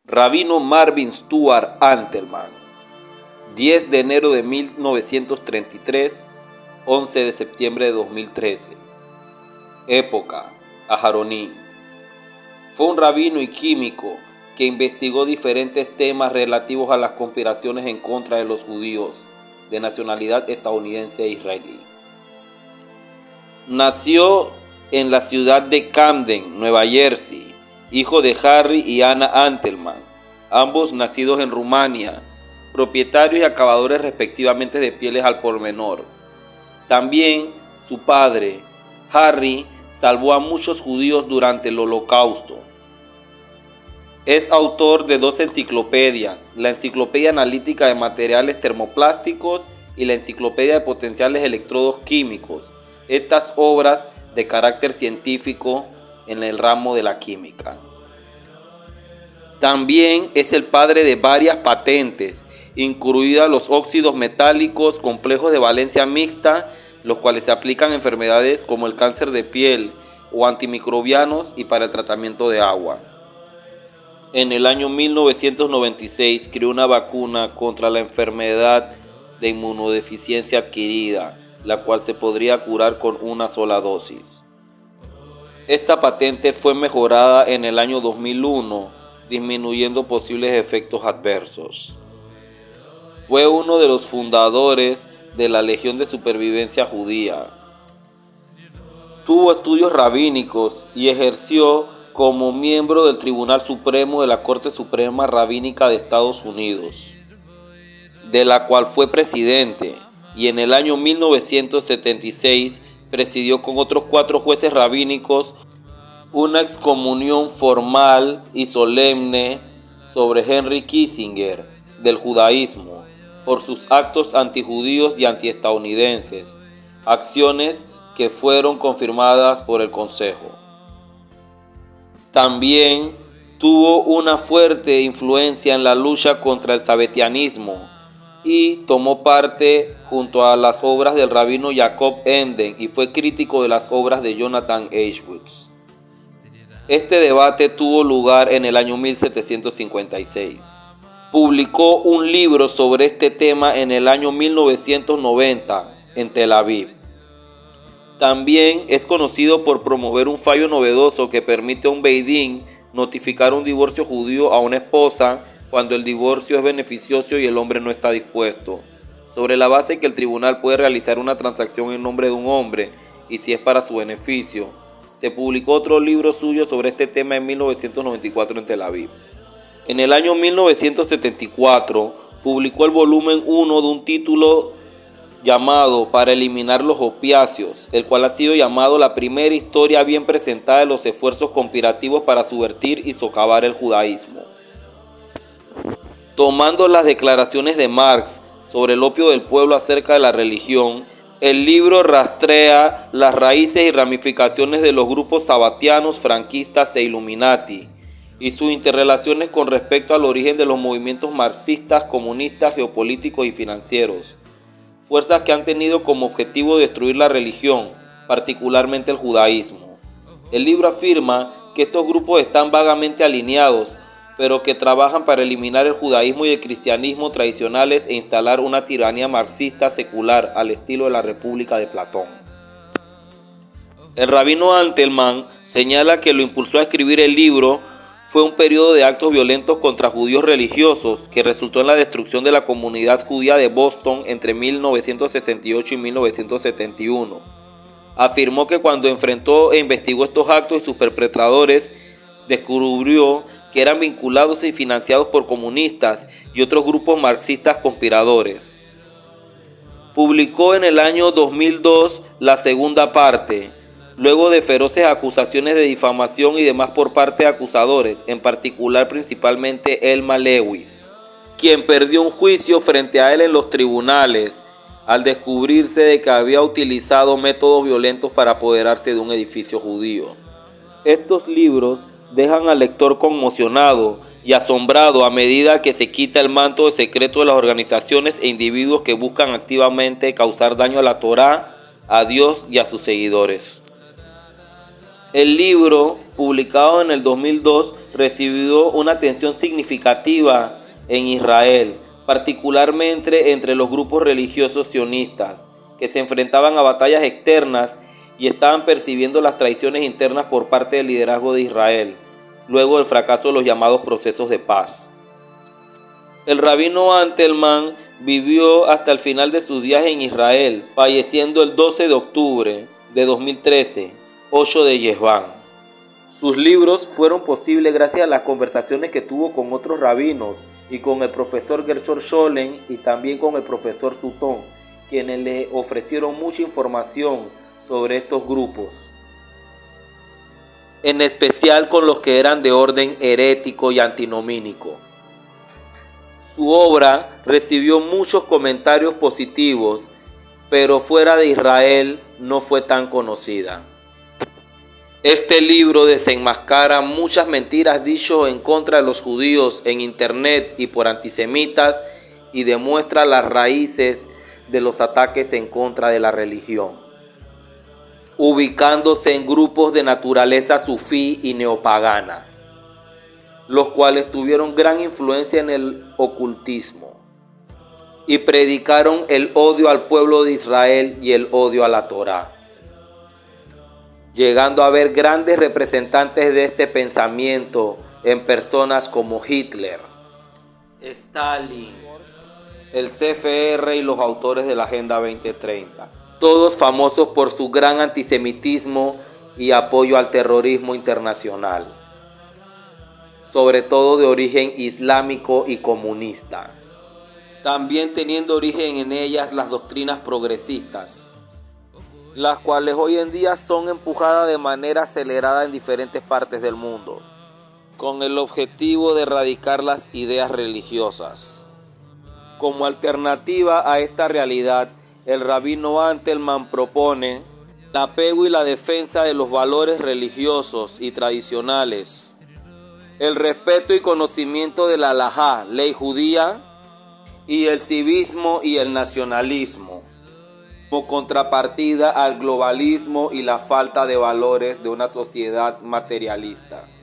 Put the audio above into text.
Rabino Marvin Stuart Antelman, 10 de enero de 1933, 11 de septiembre de 2013. Época: Aharoní. Fue un rabino y químico que investigó diferentes temas relativos a las conspiraciones en contra de los judíos de nacionalidad estadounidense e israelí. Nació en la ciudad de Camden, Nueva Jersey, hijo de Harry y Anna Antelman, ambos nacidos en Rumania, propietarios y acabadores respectivamente de pieles al por menor. También su padre, Harry, salvó a muchos judíos durante el Holocausto. Es autor de 2 enciclopedias, la Enciclopedia Analítica de Materiales Termoplásticos y la Enciclopedia de Potenciales Electrodos Químicos, estas obras de carácter científico en el ramo de la química. También es el padre de varias patentes, incluidas los óxidos metálicos complejos de valencia mixta, los cuales se aplican a enfermedades como el cáncer de piel o antimicrobianos y para el tratamiento de agua. En el año 1996 creó una vacuna contra la enfermedad de inmunodeficiencia adquirida, la cual se podría curar con una sola dosis. Esta patente fue mejorada en el año 2001, disminuyendo posibles efectos adversos. Fue uno de los fundadores de la Legión de Supervivencia Judía. Tuvo estudios rabínicos y ejerció como miembro del Tribunal Supremo de la Corte Suprema Rabínica de Estados Unidos, de la cual fue presidente, y en el año 1976 presidió con otros 4 jueces rabínicos una excomunión formal y solemne sobre Henry Kissinger del judaísmo por sus actos antijudíos y antiestadounidenses, acciones que fueron confirmadas por el Consejo. También tuvo una fuerte influencia en la lucha contra el sabetianismo y tomó parte junto a las obras del rabino Jacob Emden y fue crítico de las obras de Jonathan Edwards. Este debate tuvo lugar en el año 1756. Publicó un libro sobre este tema en el año 1990 en Tel Aviv. También es conocido por promover un fallo novedoso que permite a un beidín notificar un divorcio judío a una esposa cuando el divorcio es beneficioso y el hombre no está dispuesto, sobre la base que el tribunal puede realizar una transacción en nombre de un hombre y si es para su beneficio. Se publicó otro libro suyo sobre este tema en 1994 en Tel Aviv. En el año 1974 publicó el volumen 1 de un título llamado Para eliminar los opiáceos, el cual ha sido llamado la primera historia bien presentada de los esfuerzos conspirativos para subvertir y socavar el judaísmo. Tomando las declaraciones de Marx sobre el opio del pueblo acerca de la religión, el libro rastrea las raíces y ramificaciones de los grupos sabatianos, franquistas e Illuminati y sus interrelaciones con respecto al origen de los movimientos marxistas, comunistas, geopolíticos y financieros, fuerzas que han tenido como objetivo destruir la religión, particularmente el judaísmo. El libro afirma que estos grupos están vagamente alineados, pero que trabajan para eliminar el judaísmo y el cristianismo tradicionales e instalar una tiranía marxista secular al estilo de la República de Platón. El rabino Antelman señala que lo impulsó a escribir el libro fue un periodo de actos violentos contra judíos religiosos que resultó en la destrucción de la comunidad judía de Boston entre 1968 y 1971. Afirmó que cuando enfrentó e investigó estos actos y sus perpetradores, descubrió que eran vinculados y financiados por comunistas y otros grupos marxistas conspiradores. Publicó en el año 2002 la segunda parte, luego de feroces acusaciones de difamación y demás por parte de acusadores, en particular principalmente Elma Lewis, quien perdió un juicio frente a él en los tribunales al descubrirse de que había utilizado métodos violentos para apoderarse de un edificio judío. Estos libros dejan al lector conmocionado y asombrado a medida que se quita el manto de secreto de las organizaciones e individuos que buscan activamente causar daño a la Torá, a Dios y a sus seguidores. El libro, publicado en el 2002, recibió una atención significativa en Israel, particularmente entre los grupos religiosos sionistas, que se enfrentaban a batallas externas y estaban percibiendo las traiciones internas por parte del liderazgo de Israel, luego del fracaso de los llamados procesos de paz. El rabino Antelman vivió hasta el final de sus días en Israel, falleciendo el 12 de octubre de 2013, 8 de Yesván. Sus libros fueron posibles gracias a las conversaciones que tuvo con otros rabinos y con el profesor Gershon Scholem y también con el profesor Sutton, quienes le ofrecieron mucha información sobre estos grupos, en especial con los que eran de orden herético y antinomínico. Su obra recibió muchos comentarios positivos, pero fuera de Israel no fue tan conocida. Este libro desenmascara muchas mentiras dichas en contra de los judíos en internet y por antisemitas y demuestra las raíces de los ataques en contra de la religión, ubicándose en grupos de naturaleza sufí y neopagana, los cuales tuvieron gran influencia en el ocultismo y predicaron el odio al pueblo de Israel y el odio a la Torá, llegando a haber grandes representantes de este pensamiento en personas como Hitler, Stalin, el CFR y los autores de la Agenda 2030, todos famosos por su gran antisemitismo y apoyo al terrorismo internacional, sobre todo de origen islámico y comunista, también teniendo origen en ellas las doctrinas progresistas, las cuales hoy en día son empujadas de manera acelerada en diferentes partes del mundo, con el objetivo de erradicar las ideas religiosas. Como alternativa a esta realidad, el rabino Antelman propone el apego y la defensa de los valores religiosos y tradicionales, el respeto y conocimiento de la halajá, ley judía, y el civismo y el nacionalismo, como contrapartida al globalismo y la falta de valores de una sociedad materialista.